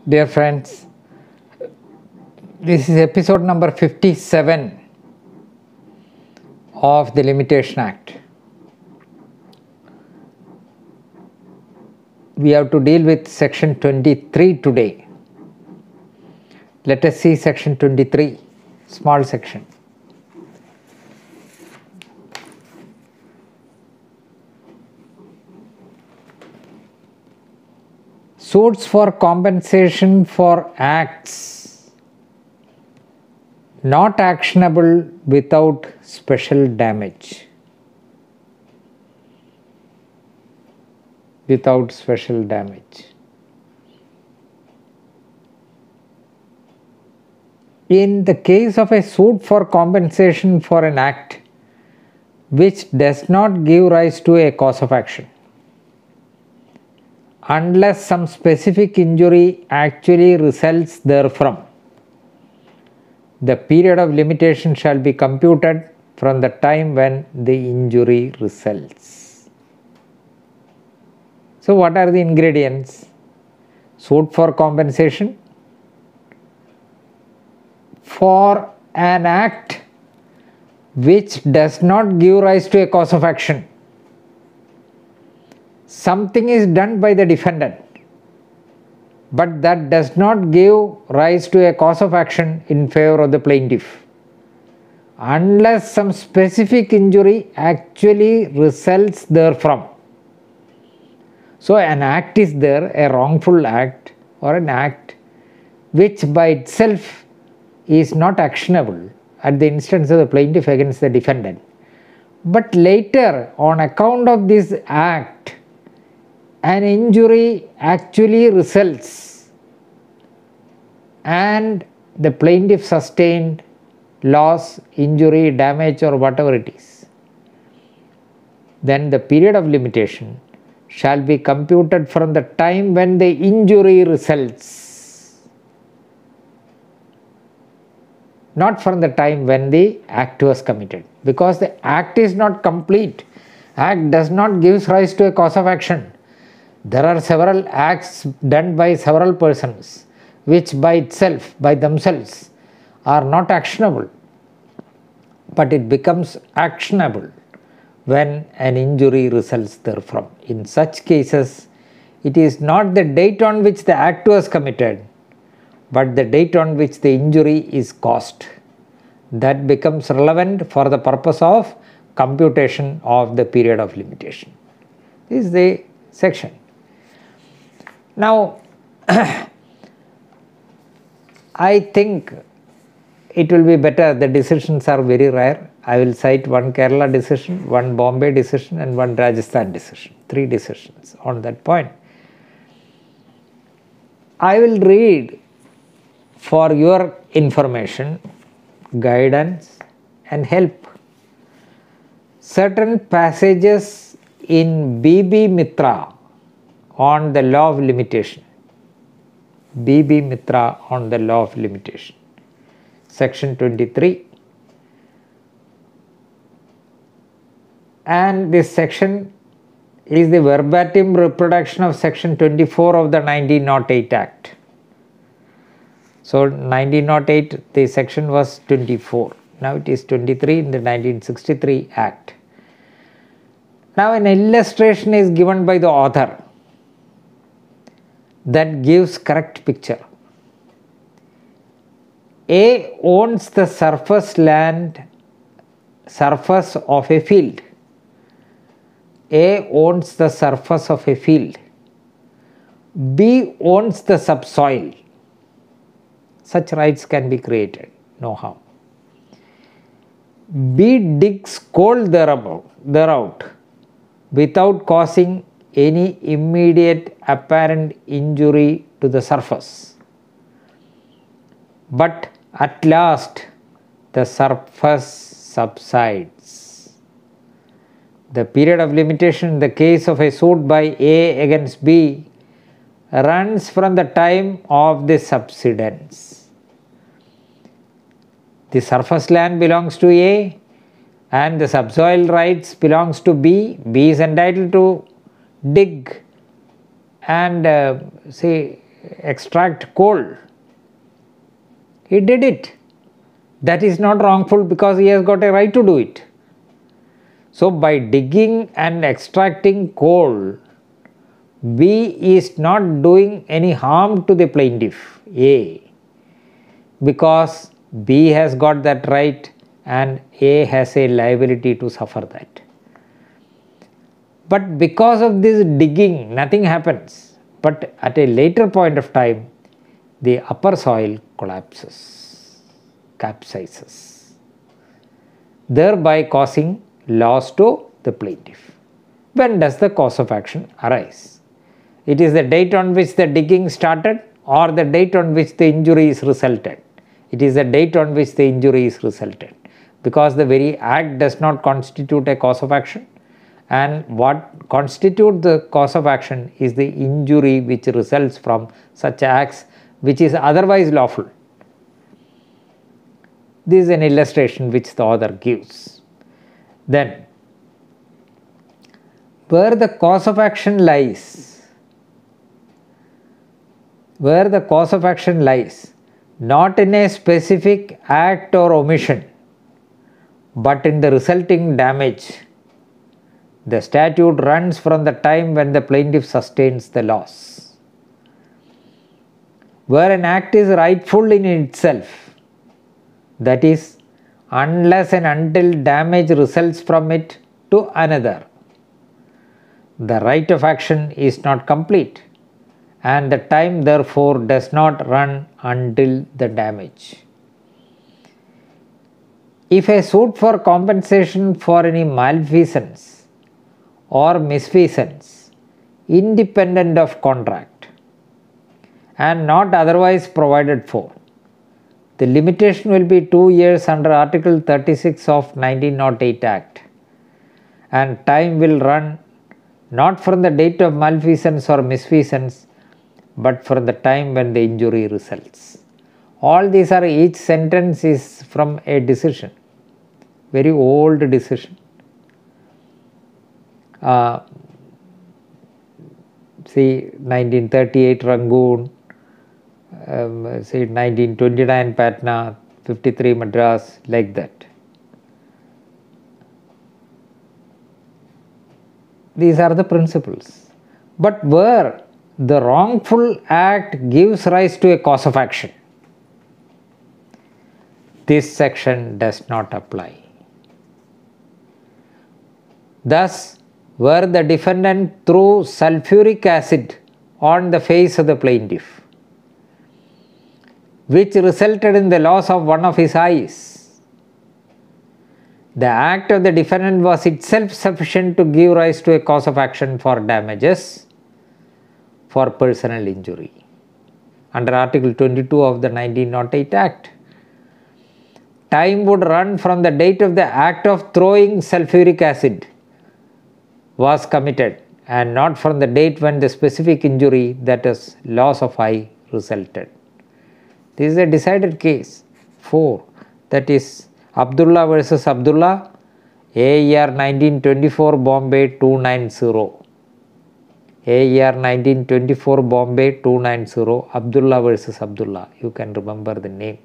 Dear friends, this is episode number 57 of the Limitation Act. We have to deal with section 23 today. Let us see section 23, small section. Suits for compensation for acts not actionable without special damage. Without special damage. In the case of a suit for compensation for an act which does not give rise to a cause of action, unless some specific injury actually results therefrom, the period of limitation shall be computed from the time when the injury results. So what are the ingredients? Suit for compensation for an act which does not give rise to a cause of action. Something is done by the defendant, but that does not give rise to a cause of action in favor of the plaintiff, unless some specific injury actually results therefrom. So an act is there, a wrongful act or an act which by itself is not actionable at the instance of the plaintiff against the defendant, but later on account of this act an injury actually results and the plaintiff sustained loss, injury, damage or whatever it is, then the period of limitation shall be computed from the time when the injury results, not from the time when the act was committed, because the act is not complete. Act does not give rise to a cause of action. There are several acts done by several persons which by itself, by themselves are not actionable, but it becomes actionable when an injury results therefrom. In such cases, it is not the date on which the act was committed, but the date on which the injury is caused that becomes relevant for the purpose of computation of the period of limitation. This is the section. Now, I think it will be better, the decisions are very rare. I will cite one Kerala decision, one Bombay decision and one Rajasthan decision, 3 decisions on that point. I will read for your information, guidance and help certain passages in B.B. Mitra on the law of limitation. B.B. Mitra on the law of limitation. Section 23. And this section is the verbatim reproduction of section 24 of the 1908 Act. So 1908 the section was 24. Now it is 23 in the 1963 Act. Now an illustration is given by the author that gives correct picture. A owns the surface of a field. A owns the surface of a field. B owns the subsoil. Such rights can be created, no harm. B digs coal thereout without causing any immediate apparent injury to the surface. But at last the surface subsides. The period of limitation in the case of a suit by A against B runs from the time of the subsidence. The surface land belongs to A and the subsoil rights belongs to B. B is entitled to dig and extract coal. He did it. That is not wrongful because he has got a right to do it. So by digging and extracting coal, B is not doing any harm to the plaintiff, A, because B has got that right and A has a liability to suffer that. But because of this digging, nothing happens. But at a later point of time, the upper soil collapses, capsizes, thereby causing loss to the plaintiff. When does the cause of action arise? It is the date on which the digging started or the date on which the injury is resulted. It is the date on which the injury is resulted, because the very act does not constitute a cause of action, and what constitutes the cause of action is the injury which results from such acts which is otherwise lawful. This is an illustration which the author gives. Then, where the cause of action lies, not in a specific act or omission, but in the resulting damage, the statute runs from the time when the plaintiff sustains the loss. Where an act is rightful in itself, that is, unless and until damage results from it to another, the right of action is not complete, and the time therefore does not run until the damage. If a suit for compensation for any malfeasance or misfeasance independent of contract and not otherwise provided for, the limitation will be 2 years under Article 36 of 1908 Act, and time will run not from the date of malfeasance or misfeasance, but from the time when the injury results. All these are, each sentence is from a decision, very old decision. See 1938 Rangoon, say 1929 Patna, 53 Madras, like that. These are the principles. But where the wrongful act gives rise to a cause of action, this section does not apply. Thus, where the defendant threw sulfuric acid on the face of the plaintiff, which resulted in the loss of one of his eyes, the act of the defendant was itself sufficient to give rise to a cause of action for damages for personal injury under Article 22 of the 1908 Act. Time would run from the date of the act of throwing sulfuric acid was committed, and not from the date when the specific injury, that is loss of eye, resulted. This is a decided case. 4. That is Abdullah versus Abdullah, AER 1924, Bombay 290. AER 1924, Bombay 290, Abdullah versus Abdullah. You can remember the name.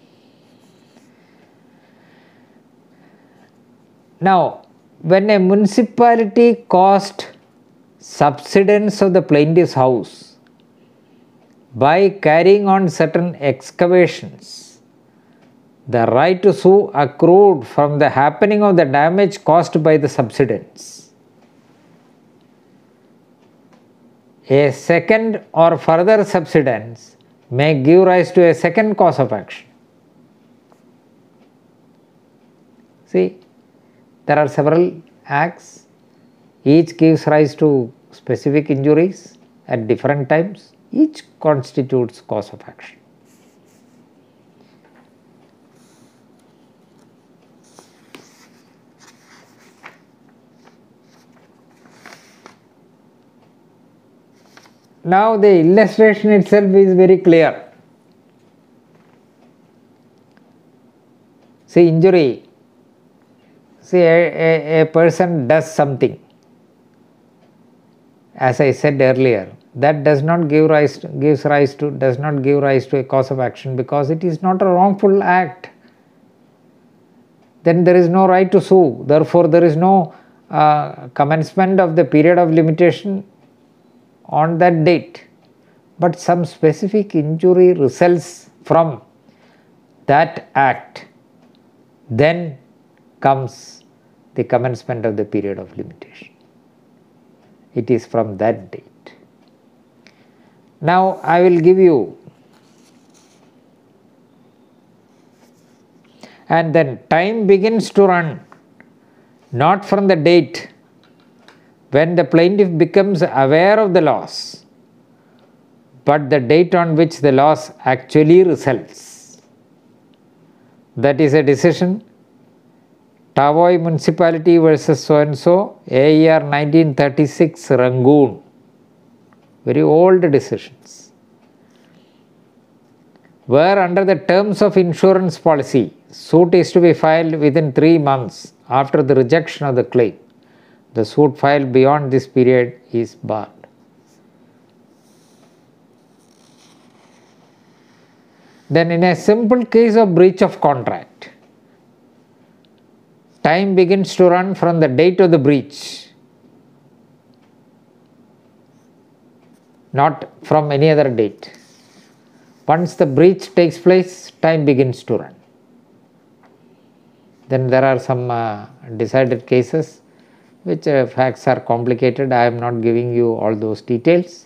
Now, when a municipality caused subsidence of the plaintiff's house by carrying on certain excavations, the right to sue accrued from the happening of the damage caused by the subsidence. A second or further subsidence may give rise to a second cause of action. See, there are several acts, each gives rise to specific injuries at different times, each constitutes cause of action. Now the illustration itself is very clear. See, injury. See, a person does something. As I said earlier, that does not give rise to a cause of action because it is not a wrongful act. Then there is no right to sue. Therefore, there is no commencement of the period of limitation on that date. But some specific injury results from that act, then comes the commencement of the period of limitation. It is from that date. Now I will give you, and then time begins to run not from the date when the plaintiff becomes aware of the loss, but the date on which the loss actually results. That is a decision, Tavoy Municipality versus so and so, AER 1936, Rangoon. Very old decisions. Where under the terms of insurance policy, suit is to be filed within 3 months after the rejection of the claim. The suit filed beyond this period is barred. Then in a simple case of breach of contract, time begins to run from the date of the breach, not from any other date. Once the breach takes place, time begins to run. Then there are some decided cases which facts are complicated. I am not giving you all those details.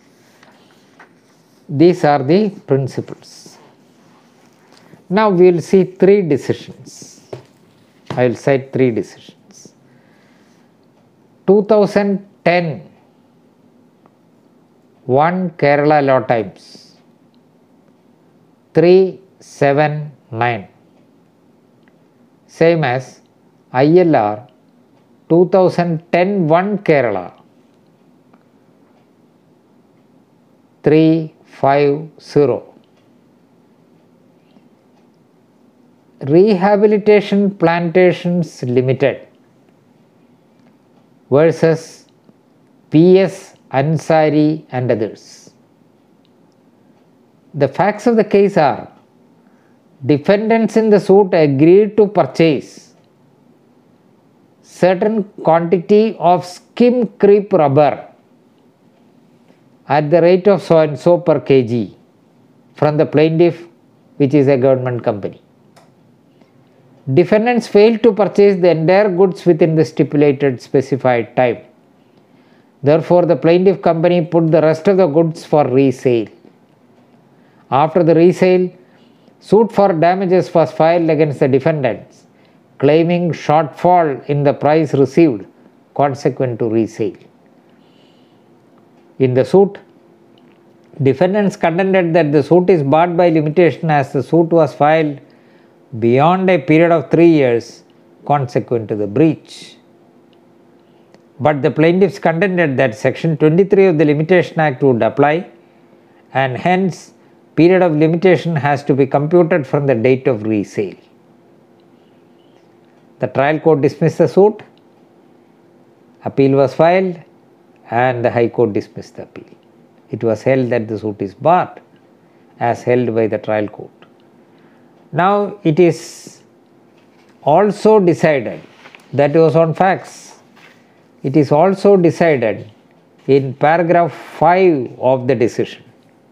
These are the principles. Now we will see 3 decisions. I will cite 3 decisions. 2010, 1 Kerala Law Times, 379, same as ILR 2010 1 Kerala, 350. Rehabilitation Plantations Limited versus PS Ansari and others. The facts of the case are: defendants in the suit agreed to purchase certain quantity of skim creep rubber at the rate of so and so per kg from the plaintiff, which is a government company. Defendants failed to purchase the entire goods within the stipulated specified time. Therefore, the plaintiff company put the rest of the goods for resale. After the resale, suit for damages was filed against the defendants, claiming shortfall in the price received consequent to resale. In the suit, defendants contended that the suit is barred by limitation as the suit was filed beyond a period of 3 years consequent to the breach. But the plaintiffs contended that Section 23 of the Limitation Act would apply, and hence period of limitation has to be computed from the date of resale. The trial court dismissed the suit, appeal was filed, and the High Court dismissed the appeal. It was held that the suit is barred as held by the trial court. Now it is also decided, that was on facts, it is also decided in paragraph 5 of the decision.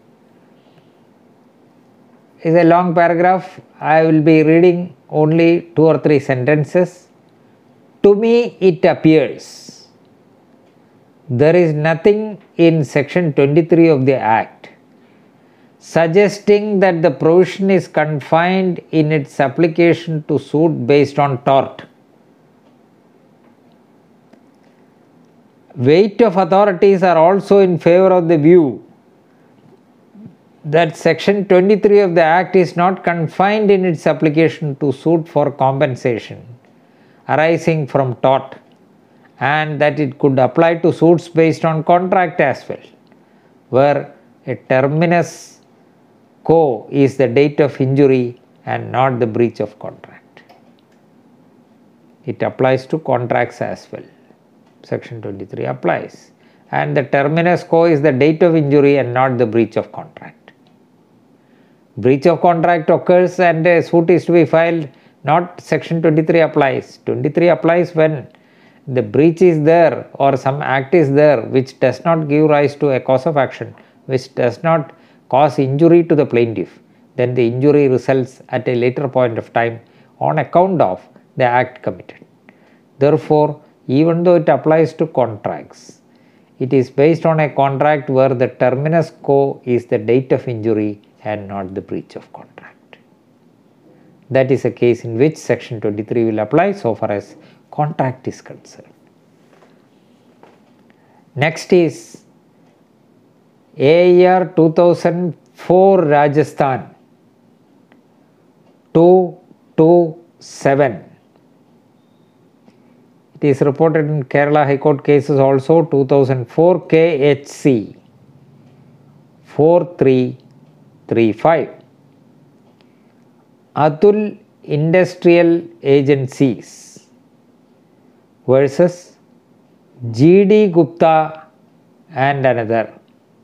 It is a long paragraph. I will be reading only 2 or 3 sentences. To me it appears there is nothing in section 23 of the Act suggesting that the provision is confined in its application to suit based on tort. Weight of authorities are also in favor of the view that section 23 of the Act is not confined in its application to suit for compensation arising from tort, and that it could apply to suits based on contract as well, where a terminus quo is the date of injury and not the breach of contract. It applies to contracts as well. Section 23 applies, and the terminus quo is the date of injury and not the breach of contract. Breach of contract occurs and a suit is to be filed, not section 23 applies. 23 applies when the breach is there or some act is there which does not give rise to a cause of action, which does not cause injury to the plaintiff. Then the injury results at a later point of time on account of the act committed. Therefore, even though it applies to contracts, it is based on a contract where the terminus quo is the date of injury and not the breach of contract. That is a case in which section 23 will apply so far as contract is concerned. Next is AIR 2004 Rajasthan 227. It is reported in Kerala High Court cases also. 2004 KHC 4335. Atul Industrial Agencies versus GD Gupta and another.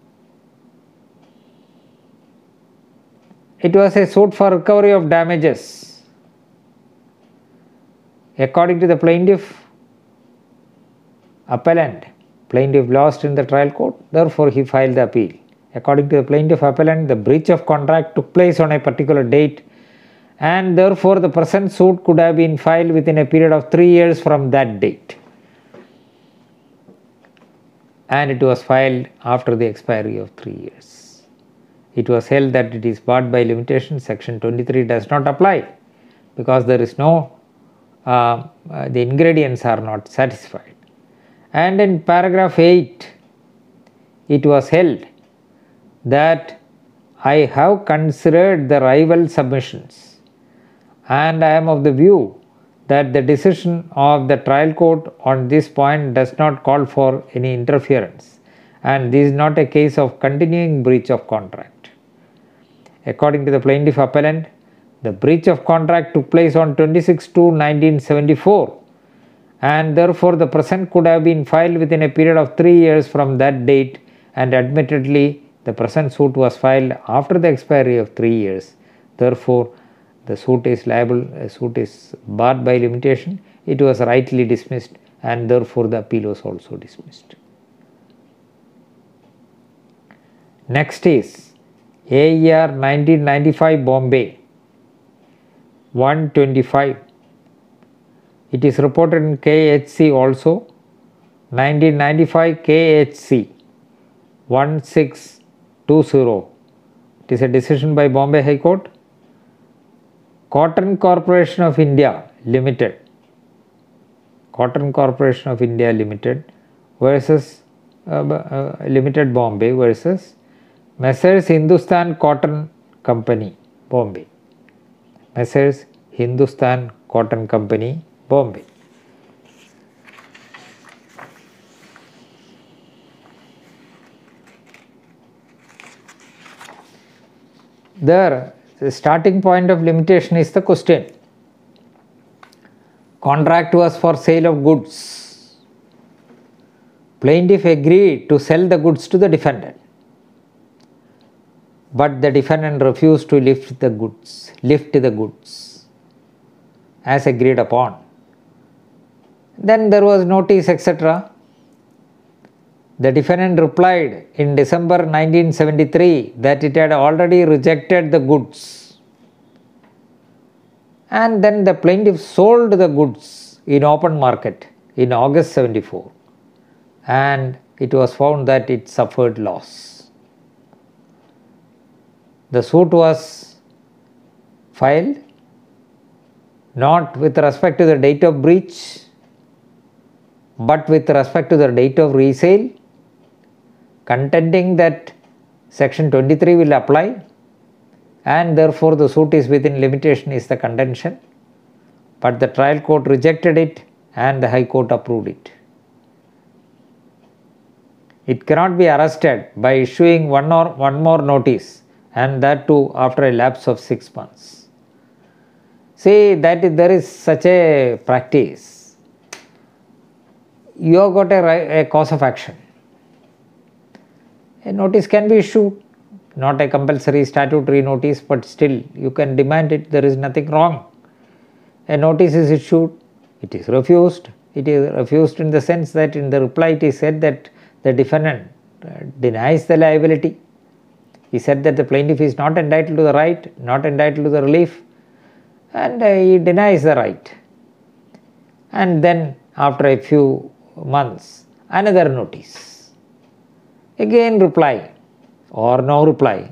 It was a suit for recovery of damages. According to the plaintiff, appellant, plaintiff lost in the trial court, therefore he filed the appeal. According to the plaintiff appellant, the breach of contract took place on a particular date and therefore the present suit could have been filed within a period of 3 years from that date. And it was filed after the expiry of 3 years. It was held that it is barred by limitation. Section 23 does not apply because there is no, the ingredients are not satisfied. And in paragraph 8, it was held that I have considered the rival submissions and I am of the view that the decision of the trial court on this point does not call for any interference, and this is not a case of continuing breach of contract. According to the plaintiff appellant, the breach of contract took place on 26/2/1974 and therefore the present could have been filed within a period of 3 years from that date, and admittedly the present suit was filed after the expiry of 3 years. Therefore, the suit is liable, a suit is barred by limitation. It was rightly dismissed and therefore the appeal was also dismissed. Next is AIR 1995 Bombay 125. It is reported in KHC also. 1995 KHC 1620. It is a decision by Bombay High Court. Cotton Corporation of India Limited. Cotton Corporation of India Limited versus Limited Bombay versus Messrs Hindustan Cotton Company Bombay. Messrs Hindustan Cotton Company Bombay. There, the starting point of limitation is the question. Contract was for sale of goods. Plaintiff agreed to sell the goods to the defendant, but the defendant refused to lift the goods as agreed upon. Then there was notice, etc. The defendant replied in December 1973 that it had already rejected the goods, and then the plaintiff sold the goods in open market in August 74, and it was found that it suffered loss. The suit was filed not with respect to the date of breach, but with respect to the date of resale, contending that section 23 will apply and therefore the suit is within limitation is the contention, but the trial court rejected it and the High Court approved it. It cannot be arrested by issuing one more notice, and that too after a lapse of 6 months. See, there is such a practice. You have got a cause of action. a notice can be issued, not a compulsory statutory notice, but still you can demand it, there is nothing wrong. A notice is issued, it is refused. It is refused in the sense that in the reply it is said that the defendant denies the liability. He said that the plaintiff is not entitled to the right, not entitled to the relief, and he denies the right. And then after a few months, another notice. Again reply or no reply.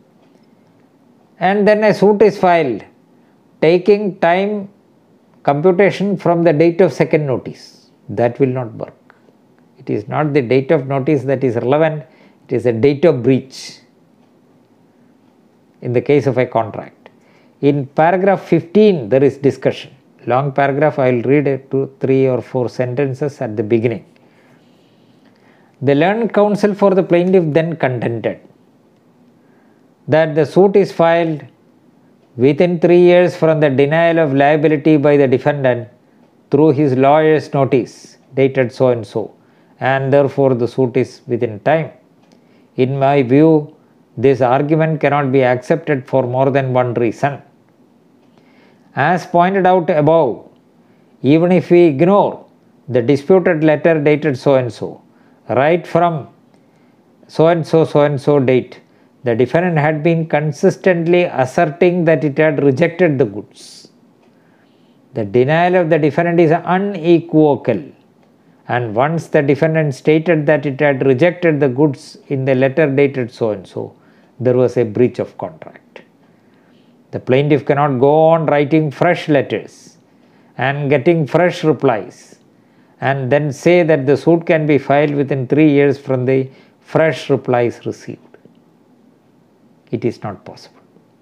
And then a suit is filed, taking time computation from the date of second notice. That will not work. It is not the date of notice that is relevant, it is a date of breach in the case of a contract. In paragraph 15 there is discussion. Long paragraph, I will read 2, 3 or 4 sentences at the beginning. The learned counsel for the plaintiff then contended that the suit is filed within 3 years from the denial of liability by the defendant through his lawyer's notice dated so and so, and therefore the suit is within time. In my view, this argument cannot be accepted for more than one reason. As pointed out above, even if we ignore the disputed letter dated so and so, right from so and so date, the defendant had been consistently asserting that it had rejected the goods. The denial of the defendant is unequivocal, and once the defendant stated that it had rejected the goods in the letter dated so and so, there was a breach of contract. The plaintiff cannot go on writing fresh letters and getting fresh replies and then say that the suit can be filed within 3 years from the fresh replies received. It is not possible.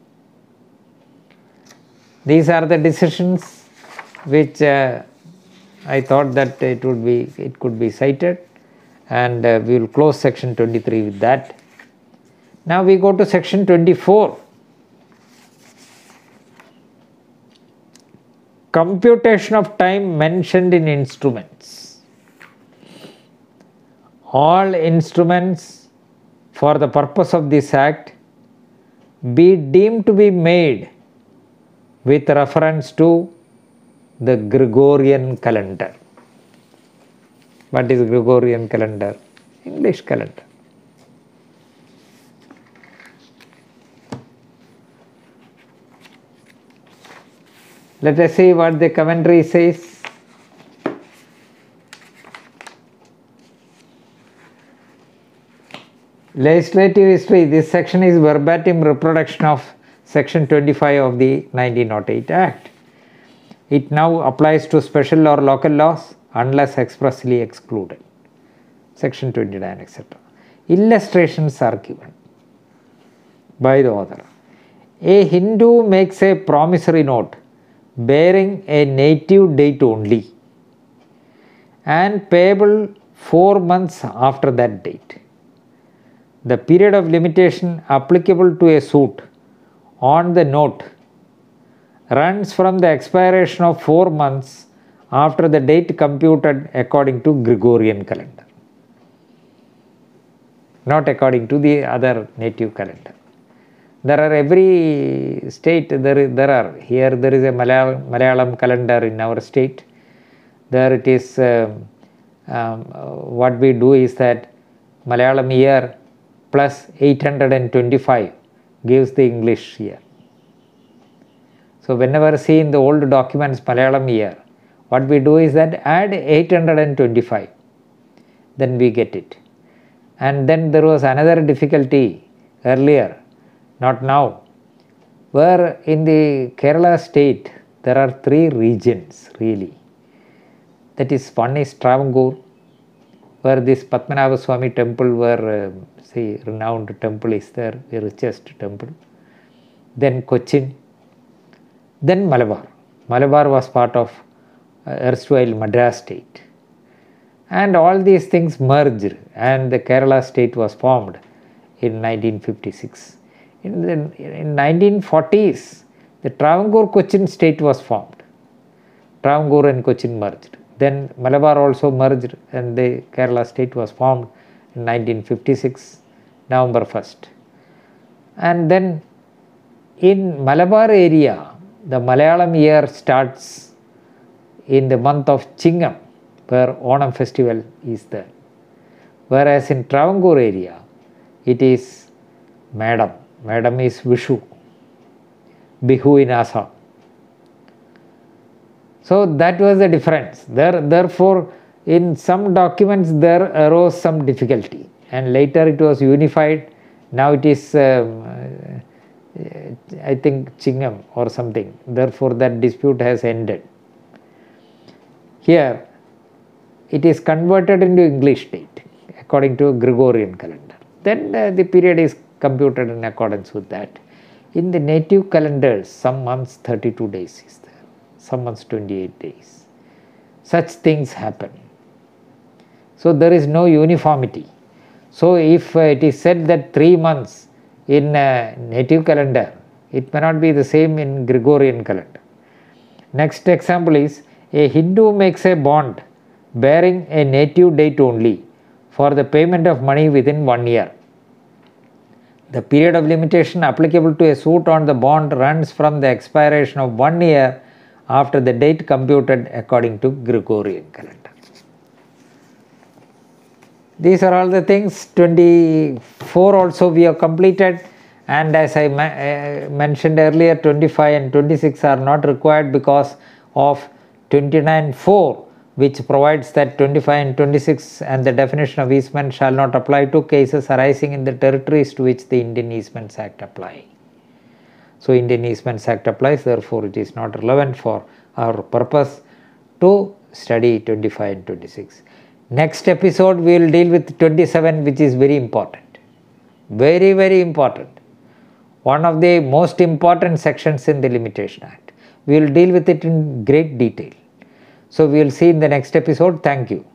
These are the decisions which I thought that it could be cited, and we will close section 23 with that. Now we go to section 24. Computation of time mentioned in instruments. All instruments for the purpose of this act be deemed to be made with reference to the Gregorian calendar. What is Gregorian calendar? English calendar. Let us see what the commentary says. Legislative history. This section is verbatim reproduction of section 25 of the 1908 Act. It now applies to special or local laws unless expressly excluded. Section 29, etc. Illustrations are given by the author. A Hindu makes a promissory note bearing a native date only and payable 4 months after that date. The period of limitation applicable to a suit on the note runs from the expiration of 4 months after the date computed according to Gregorian calendar, not according to the other native calendar. There are every state, there is a Malayalam calendar in our state. There it is, what we do is that Malayalam year plus 825 gives the English year. So whenever see in the old documents Malayalam year, what we do is that add 825, then we get it. And then there was another difficulty earlier, not now, where in the Kerala state there are 3 regions really. That is, one is Travancore, where this Padmanabha Swami temple, where renowned temple is there, the richest temple. Then Cochin, then Malabar. Malabar was part of erstwhile Madras state. And all these things merged and the Kerala state was formed in 1956. In 1940s, the Travancore Cochin state was formed. Travancore and Cochin merged. Then Malabar also merged and the Kerala state was formed in 1956. November 1st. And then in Malabar area, the Malayalam year starts in the month of Chingam, where Onam festival is there. Whereas in Travancore area, it is Madam. Madam is Vishu. Bihu in Assam. So that was the difference. Therefore, in some documents there arose some difficulty, and later it was unified. Now it is, I think, Chingam or something. Therefore, that dispute has ended. Here, it is converted into English date according to Gregorian calendar. Then the period is computed in accordance with that. In the native calendars, some months 32 days is there, some months 28 days. Such things happen. So there is no uniformity. So if it is said that 3 months in native calendar, it may not be the same in Gregorian calendar. Next example is, a Hindu makes a bond bearing a native date only for the payment of money within 1 year. The period of limitation applicable to a suit on the bond runs from the expiration of 1 year after the date computed according to Gregorian calendar. These are all the things. 24 also we have completed, and as I mentioned earlier, 25 and 26 are not required because of 29(4), which provides that 25 and 26 and the definition of easement shall not apply to cases arising in the territories to which the Indian Easements Act apply. So Indian Easements Act applies, therefore it is not relevant for our purpose to study 25 and 26. Next episode we will deal with 27, which is very important. Very, very important. One of the most important sections in the Limitation Act. We will deal with it in great detail. So we will see in the next episode. Thank you.